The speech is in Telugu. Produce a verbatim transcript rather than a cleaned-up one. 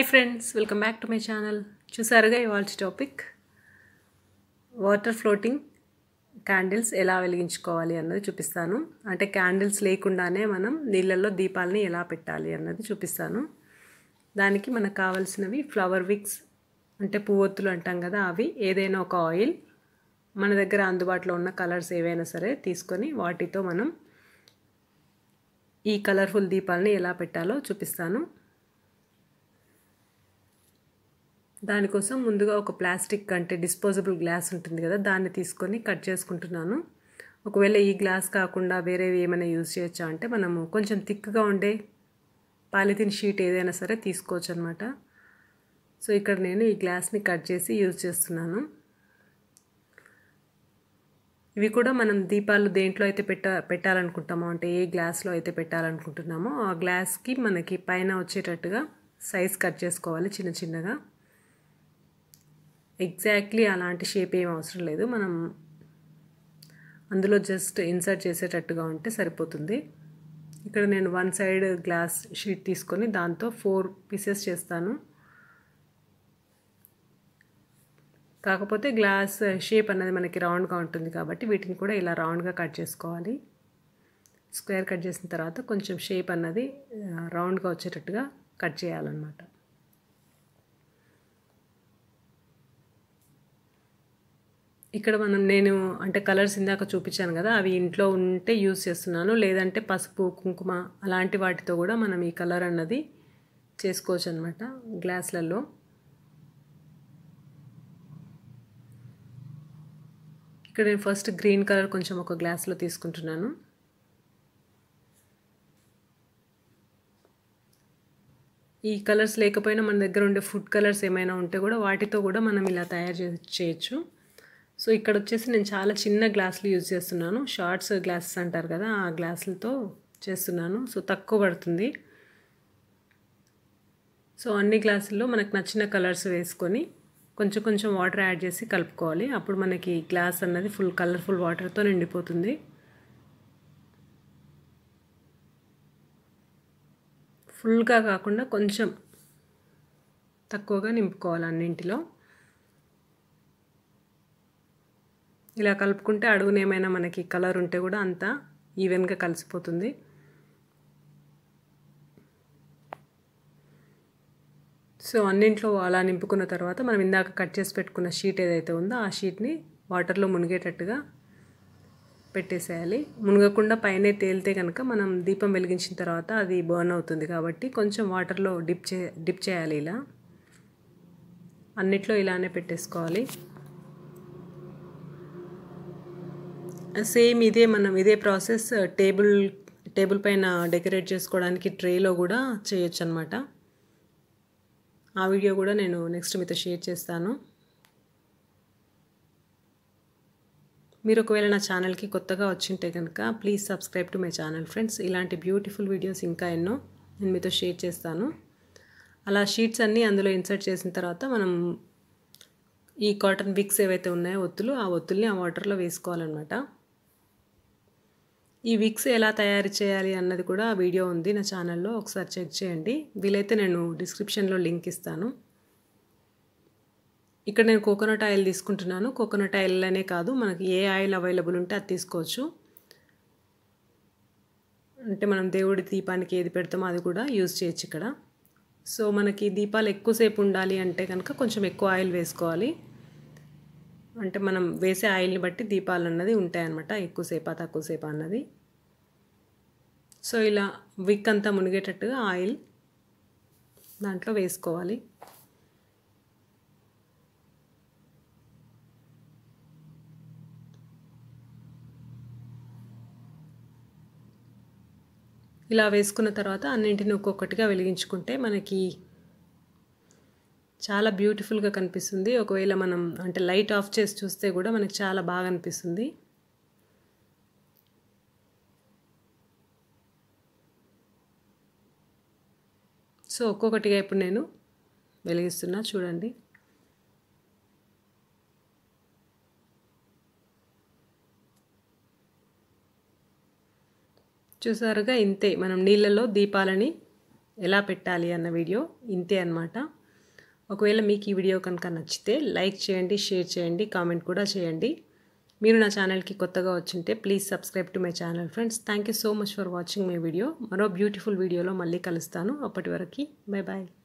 Hi friends, welcome back to my channel. చూసారుగా ఇవాళ టాపిక్ వాటర్ ఫ్లోటింగ్ క్యాండిల్స్ ఎలా వెలిగించుకోవాలి అన్నది చూపిస్తాను. అంటే క్యాండిల్స్ లేకుండానే మనం నీళ్ళల్లో దీపాలని ఎలా పెట్టాలి అన్నది చూపిస్తాను. దానికి మనకు కావాల్సినవి ఫ్లవర్ విక్స్ అంటే పువ్వొత్తులు అంటాం కదా, అవి ఏదైనా ఒక ఆయిల్ మన దగ్గర అందుబాటులో ఉన్న కలర్స్ ఏవైనా సరే తీసుకొని వాటితో మనం ఈ కలర్ఫుల్ దీపాలని ఎలా పెట్టాలో చూపిస్తాను. దానికోసం ముందుగా ఒక ప్లాస్టిక్ అంటే డిస్పోజబుల్ గ్లాస్ ఉంటుంది కదా, దాన్ని తీసుకొని కట్ చేసుకుంటున్నాను. ఒకవేళ ఈ గ్లాస్ కాకుండా వేరేవి ఏమైనా యూజ్ చేయొచ్చా అంటే మనము కొంచెం థిక్గా ఉండే పాలిథిన్ షీట్ ఏదైనా సరే తీసుకోవచ్చు అనమాట. సో ఇక్కడ నేను ఈ గ్లాస్ని కట్ చేసి యూజ్ చేస్తున్నాను. ఇవి కూడా మనం దీపాలు దేంట్లో అయితే పెట్ట పెట్టాలనుకుంటామో అంటే ఏ గ్లాస్లో అయితే పెట్టాలనుకుంటున్నామో ఆ గ్లాస్కి మనకి పైన వచ్చేటట్టుగా సైజ్ కట్ చేసుకోవాలి చిన్న చిన్నగా. ఎగ్జాక్ట్లీ అలాంటి షేప్ ఏం అవసరం లేదు, మనం అందులో జస్ట్ ఇన్సర్ట్ చేసేటట్టుగా ఉంటే సరిపోతుంది. ఇక్కడ నేను వన్ సైడ్ గ్లాస్ షీట్ తీసుకొని దాంతో ఫోర్ పీసెస్ చేస్తాను. కాకపోతే గ్లాస్ షేప్ అన్నది మనకి రౌండ్గా ఉంటుంది కాబట్టి వీటిని కూడా ఇలా రౌండ్గా కట్ చేసుకోవాలి. స్క్వేర్ కట్ చేసిన తర్వాత కొంచెం షేప్ అన్నది రౌండ్గా వచ్చేటట్టుగా కట్ చేయాలన్నమాట. ఇక్కడ మనం నేను అంటే కలర్స్ ఇందాక చూపించాను కదా, అవి ఇంట్లో ఉంటే యూజ్ చేస్తున్నాను. లేదంటే పసుపు కుంకుమ అలాంటి వాటితో కూడా మనం ఈ కలర్ అన్నది చేసుకోవచ్చు అనమాట గ్లాసులలో. ఇక్కడ నేను ఫస్ట్ గ్రీన్ కలర్ కొంచెం ఒక గ్లాస్లో తీసుకుంటున్నాను. ఈ కలర్స్ లేకపోయినా మన దగ్గర ఉండే ఫుడ్ కలర్స్ ఏమైనా ఉంటే కూడా వాటితో కూడా మనం ఇలా తయారు చేయొచ్చు. సో ఇక్కడ వచ్చేసి నేను చాలా చిన్న గ్లాసులు యూజ్ చేస్తున్నాను. షార్ట్స్ గ్లాసెస్ అంటారు కదా, ఆ గ్లాసులతో చేస్తున్నాను. సో తక్కువ పడుతుంది. సో అన్ని గ్లాసుల్లో మనకు నచ్చిన కలర్స్ వేసుకొని కొంచెం కొంచెం వాటర్ యాడ్ చేసి కలుపుకోవాలి. అప్పుడు మనకి గ్లాస్ అన్నది ఫుల్ కలర్ఫుల్ వాటర్తో నిండిపోతుంది. ఫుల్గా కాకుండా కొంచెం తక్కువగా నింపుకోవాలి అన్నింటిలో. ఇలా కలుపుకుంటే అడుగునేమైనా మనకి కలర్ ఉంటే కూడా అంతా ఈవెన్గా కలిసిపోతుంది. సో అన్నింట్లో అలా నింపుకున్న తర్వాత మనం ఇందాక కట్ చేసి పెట్టుకున్న షీట్ ఏదైతే ఉందో ఆ షీట్ని వాటర్లో మునిగేటట్టుగా పెట్టేసేయాలి. మునగకుండా పైనే తేలితే కనుక మనం దీపం వెలిగించిన తర్వాత అది బర్న్ అవుతుంది కాబట్టి కొంచెం వాటర్లో డిప్ చే డిప్ చేయాలి. ఇలా అన్నిట్లో ఇలానే పెట్టేసుకోవాలి. సేమ్ ఇదే మనం ఇదే ప్రాసెస్ టేబుల్ టేబుల్ పైన డెకరేట్ చేసుకోవడానికి ట్రేలో కూడా చేయొచ్చు అనమాట. ఆ వీడియో కూడా నేను నెక్స్ట్ మీతో షేర్ చేస్తాను. మీరు ఒకవేళ నా ఛానల్కి కొత్తగా వచ్చింటే కనుక please subscribe to my channel friends. ఇలాంటి బ్యూటిఫుల్ వీడియోస్ ఇంకా ఎన్నో నేను మీతో షేర్ చేస్తాను. అలా షీట్స్ అన్నీ అందులో ఇన్సర్ట్ చేసిన తర్వాత మనం ఈ కాటన్ విక్స్ ఏవైతే ఉన్నాయో ఒత్తులు, ఆ ఒత్తుల్ని ఆ వాటర్లో వేసుకోవాలన్నమాట. ఈ విక్స్ ఎలా తయారు చేయాలి అన్నది కూడా ఆ వీడియో ఉంది నా ఛానల్లో, ఒకసారి చెక్ చేయండి. వీలైతే నేను డిస్క్రిప్షన్లో లింక్ ఇస్తాను. ఇక్కడ నేను కోకోనట్ ఆయిల్ తీసుకుంటున్నాను. కోకోనట్ ఆయిల్ అనే కాదు, మనకి ఏ ఆయిల్ అవైలబుల్ ఉంటే అది తీసుకోవచ్చు. అంటే మనం దేవుడి దీపానికి ఏది పెడతామో అది కూడా యూజ్ చేయొచ్చు ఇక్కడ. సో మనకి దీపాలు ఎక్కువసేపు ఉండాలి అంటే కనుక కొంచెం ఎక్కువ ఆయిల్ వేసుకోవాలి. అంటే మనం వేసే ఆయిల్ని బట్టి దీపాలు అన్నది ఉంటాయన్నమాట, ఎక్కువసేపా తక్కువసేపా అన్నది. సో ఇలా విక్ అంతా మునిగేటట్టుగా ఆయిల్ దాంట్లో వేసుకోవాలి. ఇలా వేసుకున్న తర్వాత అన్నింటిని ఒక్కొక్కటిగా వెలిగించుకుంటే మనకి చాలా బ్యూటిఫుల్గా కనిపిస్తుంది. ఒకవేళ మనం అంటే లైట్ ఆఫ్ చేసి చూస్తే కూడా మనకి చాలా బాగా అనిపిస్తుంది. సో ఒక్కొక్కటిగా ఇప్పుడు నేను వెలిగిస్తున్నా చూడండి. చూసారుగా, ఇంతే మనం నీళ్ళలో దీపాలని ఎలా పెట్టాలి అన్న వీడియో ఇంతే అన్నమాట. ఒకవేళ మీకు ఈ వీడియో కనుక నచ్చితే లైక్ చేయండి, షేర్ చేయండి, కామెంట్ కూడా చేయండి. మీరు నా ఛానల్కి కొత్తగా వచ్చుంటే please subscribe to my channel friends. Thank you so much for watching my video. మరో బ్యూటిఫుల్ వీడియోలో మళ్ళీ కలుస్తాను. అప్పటి వరకు బై బాయ్.